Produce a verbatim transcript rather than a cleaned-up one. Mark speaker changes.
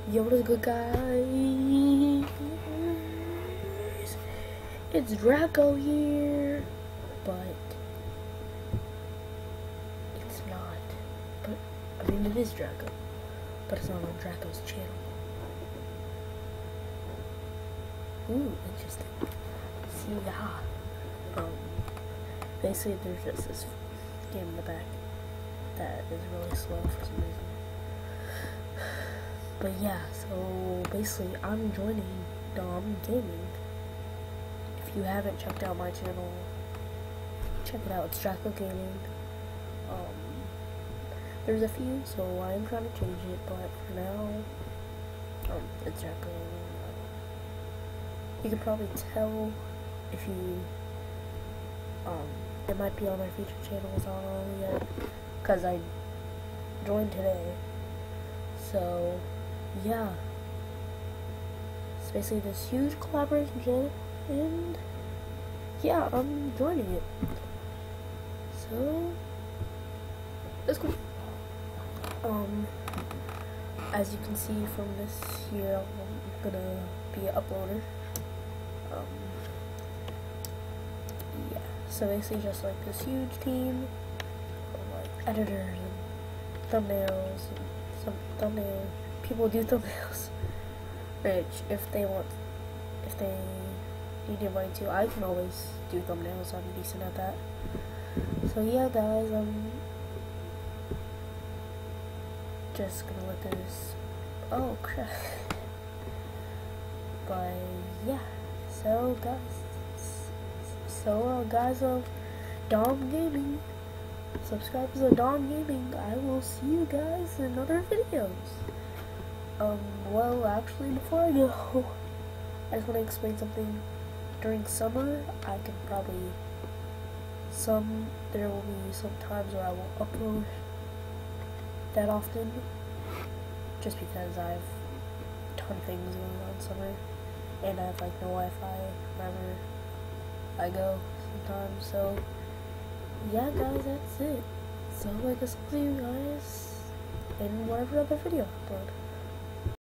Speaker 1: Yo, what is good, guys? It's Draco here, but it's not. But I mean, it is Draco, but it's not on Draco's channel. Ooh, interesting. See, yeah. Um, basically, there's just this game in the back that is really slow for some reason. But yeah, so basically I'm joining Dom Gaming. If you haven't checked out my channel, check it out. It's Draco Gaming. Um, there's a few, so I am trying to change it, but for now, um, it's Draco Gaming. You can probably tell if you, um, it might be on my featured channels, I don't know yet, because I joined today. So yeah, it's basically this huge collaboration channel, and yeah, I'm joining it. So let's go. Um, as you can see from this here, I'm gonna be an uploader. Um, yeah, so basically just like this huge team of like editors and thumbnails and some thumbnail people do thumbnails, which if they want, if they need your money to, I can always do thumbnails. I'm decent at that. So yeah, guys, I'm just gonna let this. Oh crap! But yeah, so guys, so uh, guys of Dom Gaming. Subscribe to Dom Gaming. I will see you guys in other videos. Um, well, actually, before I go, I just want to explain something. During summer, I can probably, some, there will be some times where I won't upload that often, just because I have a ton of things going on in summer, and I have, like, no Wi-Fi wherever I go sometimes, so yeah, guys, that's it. So I guess I'll see you guys in whatever other video I upload.